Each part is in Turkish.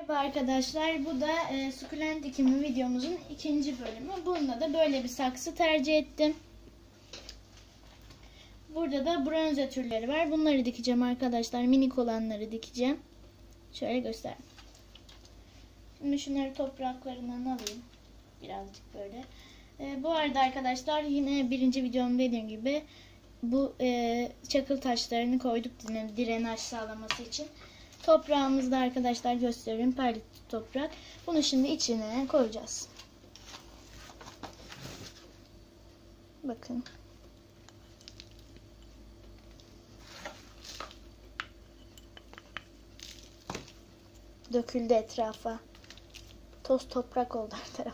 Merhaba arkadaşlar. Bu da sukulent dikimi videomuzun ikinci bölümü. Bunda da böyle bir saksı tercih ettim. Burada da bronze türleri var. Bunları dikeceğim arkadaşlar. Minik olanları dikeceğim. Şöyle göstereyim. Şimdi şunları topraklarından alayım. Birazcık böyle. Bu arada arkadaşlar yine birinci videom dediğim gibi bu çakıl taşlarını koyduk drenaj sağlaması için. Toprağımızda arkadaşlar gösteriyorum. Perlit toprak. Bunu şimdi içine koyacağız. Bakın. Döküldü etrafa. Toz toprak oldu her taraf.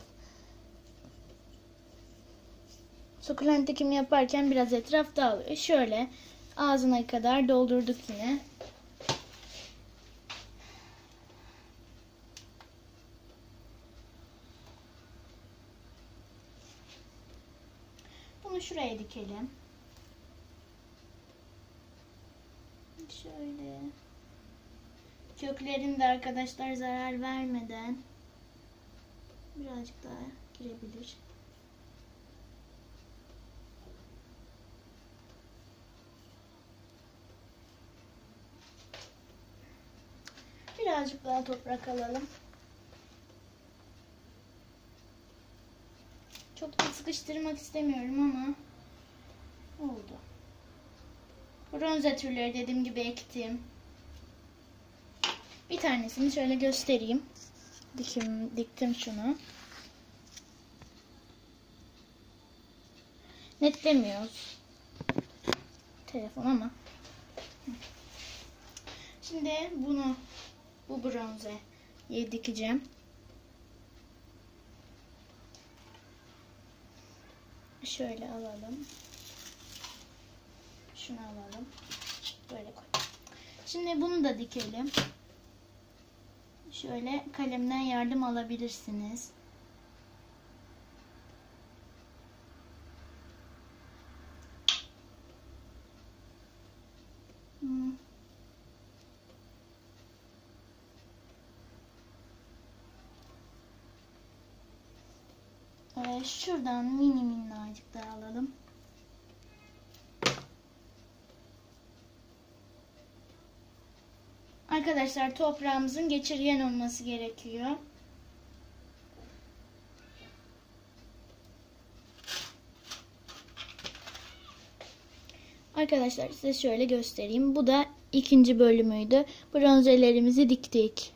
Sukulent dikimi yaparken biraz etraf dağılıyor. Şöyle ağzına kadar doldurduk yine. Bunu şuraya dikelim. Şöyle. Köklerinde arkadaşlar zarar vermeden birazcık daha girebilir. Birazcık daha toprak alalım. Çok da sıkıştırmak istemiyorum ama oldu. Bronze türleri dediğim gibi ektim. Bir tanesini şöyle göstereyim. Diktim şunu. Netlemiyoruz telefon ama. Şimdi bu bronzeyi dikeceğim. Şöyle alalım. Şunu alalım. Böyle koy. Şimdi bunu da dikelim. Şöyle kalemden yardım alabilirsiniz. Şuradan minnacık daha alalım. Arkadaşlar toprağımızın geçirgen olması gerekiyor. Arkadaşlar size şöyle göstereyim. Bu da ikinci bölümüydü. Bronzelerimizi diktik.